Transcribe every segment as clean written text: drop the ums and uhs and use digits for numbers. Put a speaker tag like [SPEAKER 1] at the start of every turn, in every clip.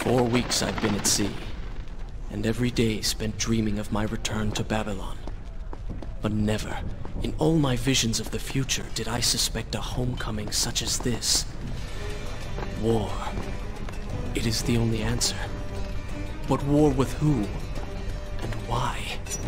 [SPEAKER 1] 4 weeks I've been at sea, and every day spent dreaming of my return to Babylon. But never, in all my visions of the future, did I suspect a homecoming such as this. War. It is the only answer. But war with who? And why?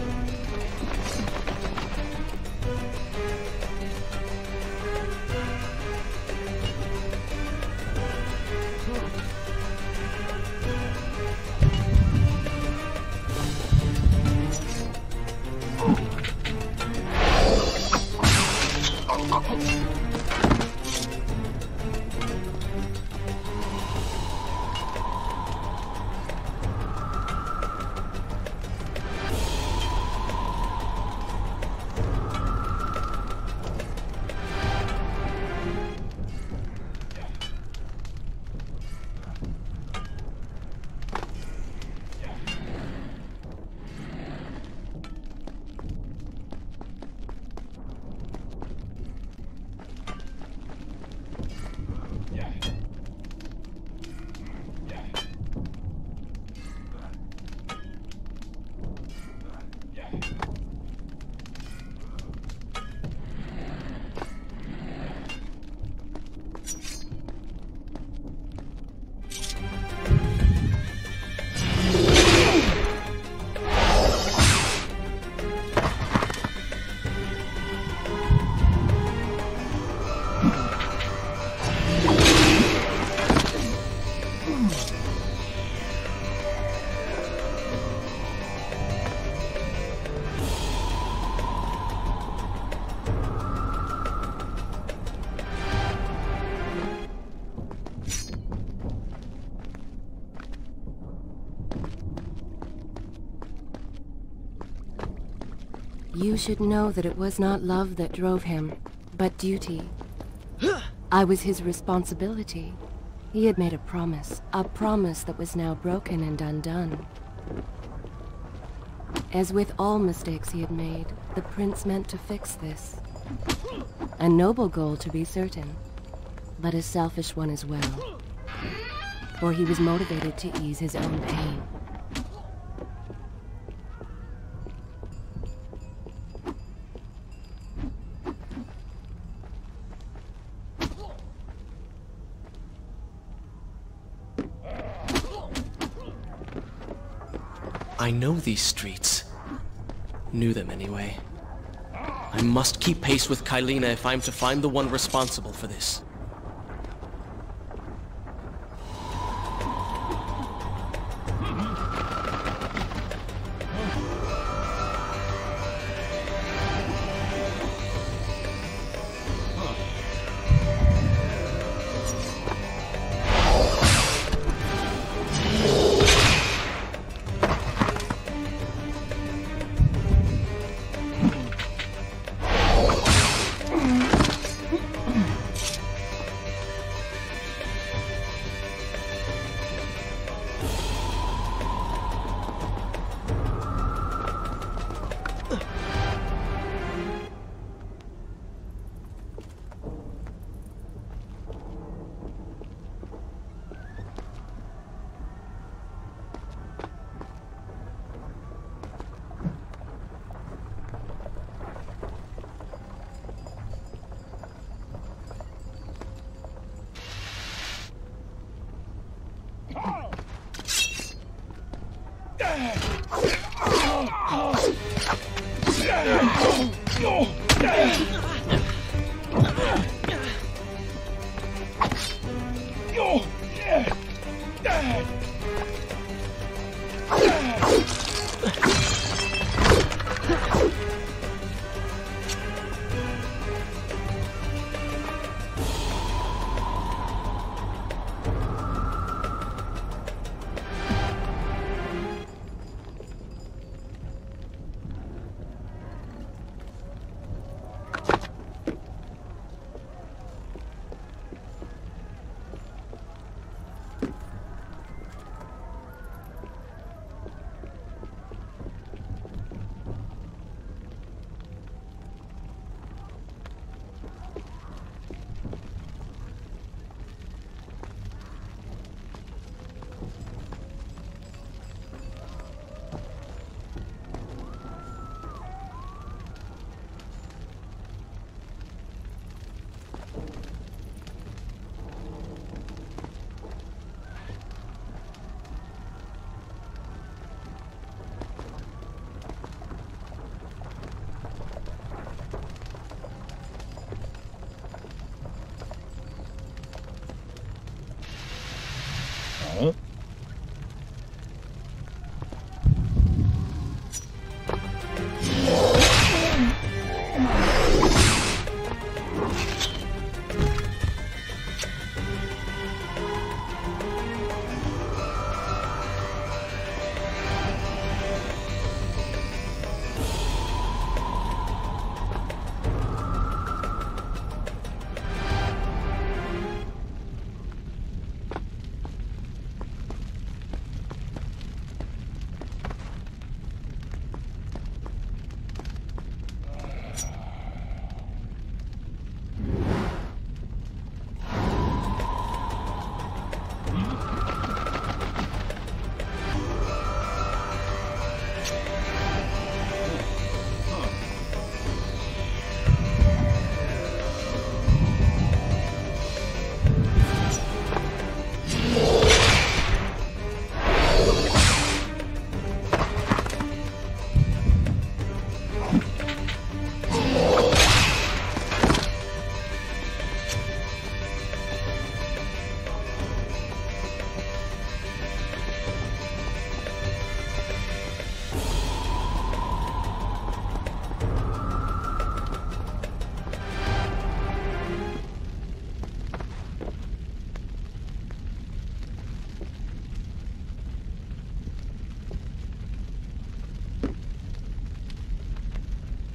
[SPEAKER 2] You should know that it was not love that drove him, but duty. I was his responsibility. He had made a promise that was now broken and undone. As with all mistakes he had made, the prince meant to fix this. A noble goal, to be certain, but a selfish one as well. For he was motivated to ease his own pain.
[SPEAKER 1] I know these streets. Knew them anyway. I must keep pace with Kylina if I'm to find the one responsible for this.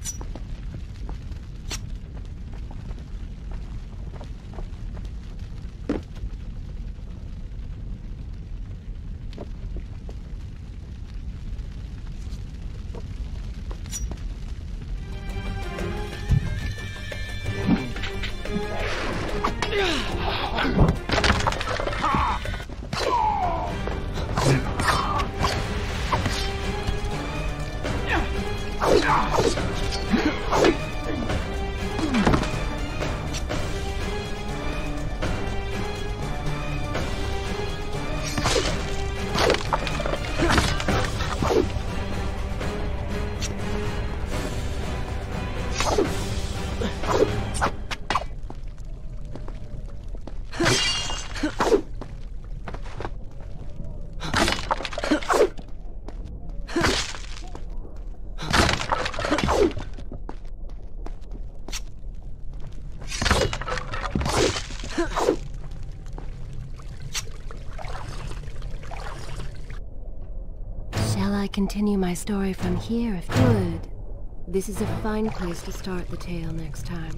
[SPEAKER 2] Continue my story from here if good. This is a fine place to start the tale next time.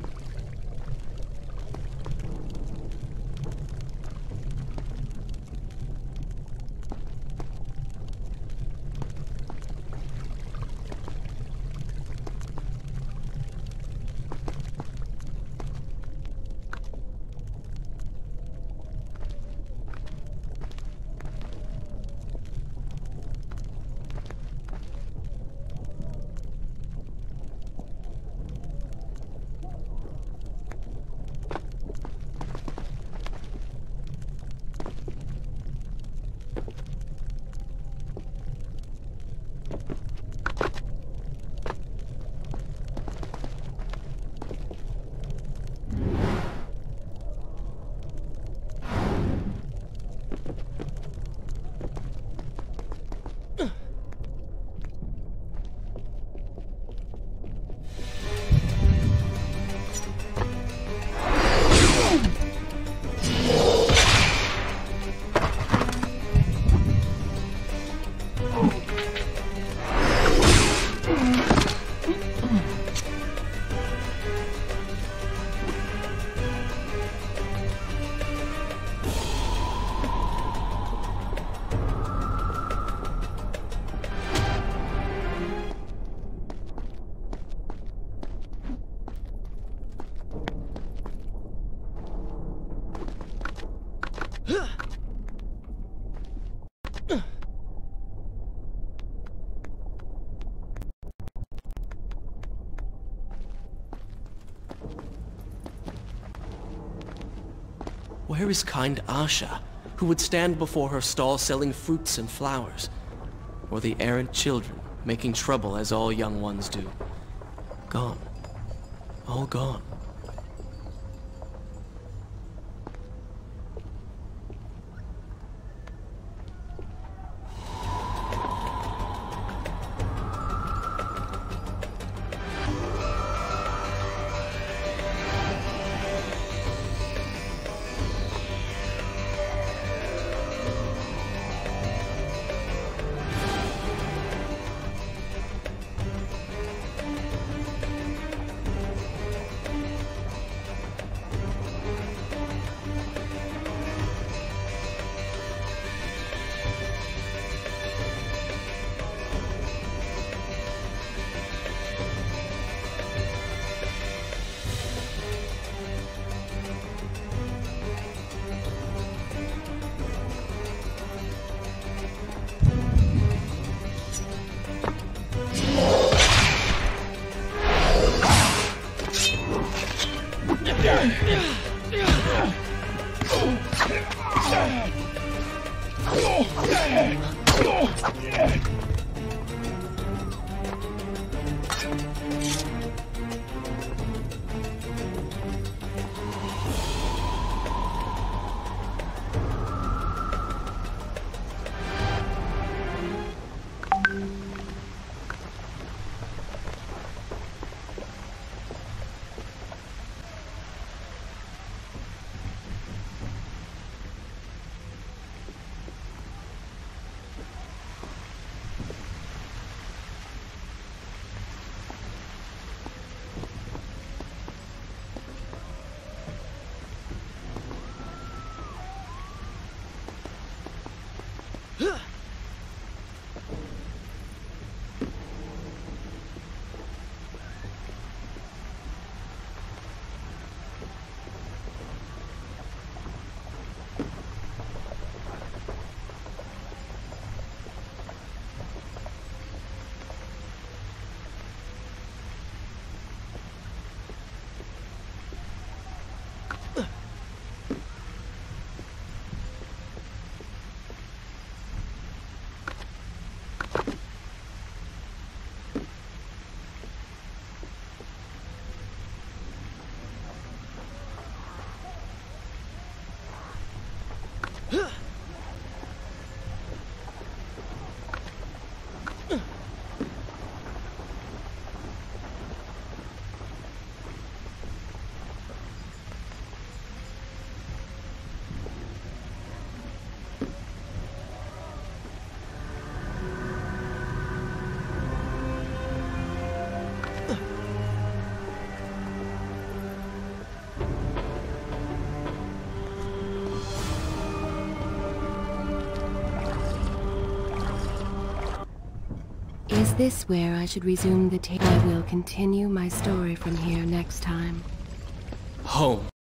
[SPEAKER 1] Where is kind Asha, who would stand before her stall selling fruits and flowers? Or the errant children, making trouble as all young ones do? Gone. All gone.
[SPEAKER 2] this where I should resume the tape? I will continue my story from here next time.
[SPEAKER 1] Home.